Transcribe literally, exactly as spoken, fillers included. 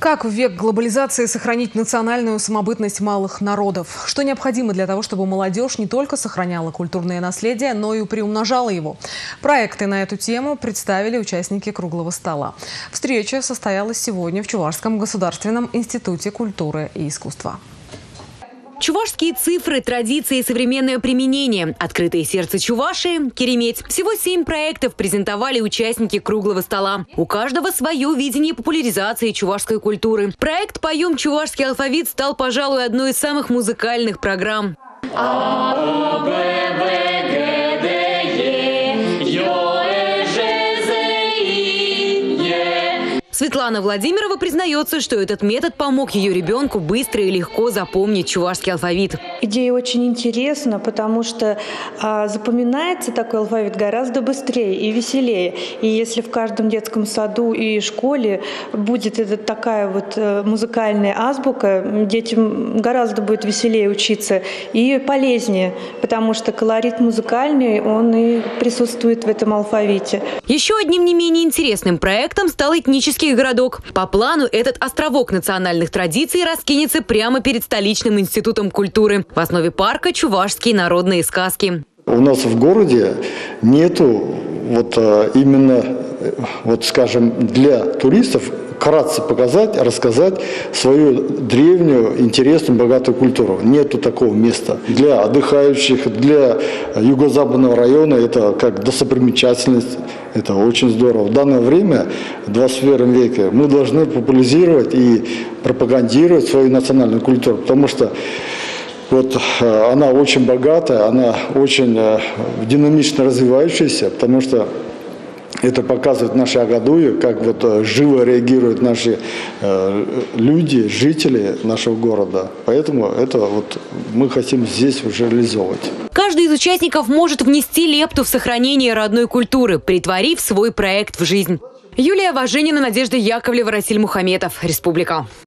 Как в век глобализации сохранить национальную самобытность малых народов? Что необходимо для того, чтобы молодежь не только сохраняла культурное наследие, но и приумножала его? Проекты на эту тему представили участники круглого стола. Встреча состоялась сегодня в Чувашском государственном институте культуры и искусства. Чувашские цифры, традиции и современное применение. Открытое сердце Чувашии – Кереметь. Всего семь проектов презентовали участники круглого стола. У каждого свое видение популяризации чувашской культуры. Проект «Поем чувашский алфавит» стал, пожалуй, одной из самых музыкальных программ. Светлана Владимирова признается, что этот метод помог ее ребенку быстро и легко запомнить чувашский алфавит. Идея очень интересна, потому что а, запоминается такой алфавит гораздо быстрее и веселее. И если в каждом детском саду и школе будет эта такая вот э, музыкальная азбука, детям гораздо будет веселее учиться и полезнее, потому что колорит музыкальный, он и присутствует в этом алфавите. Еще одним не менее интересным проектом стал этнический городок. По плану этот островок национальных традиций раскинется прямо перед столичным институтом культуры. В основе парка чувашские народные сказки. У нас в городе нету вот именно, вот скажем, для туристов вкратце показать, рассказать свою древнюю, интересную, богатую культуру. Нету такого места. Для отдыхающих, для юго-западного района это как достопримечательность. Это очень здорово. В данное время, в двадцать первом веке, мы должны популяризировать и пропагандировать свою национальную культуру, потому что вот она очень богатая, она очень динамично развивающаяся, потому что это показывает наши Агадуи, как вот живо реагируют наши э, люди, жители нашего города. Поэтому это вот мы хотим здесь уже реализовывать. Каждый из участников может внести лепту в сохранение родной культуры, претворив свой проект в жизнь. Юлия Важенина, Надежда Яковлева, Расиль Мухаметов. Республика.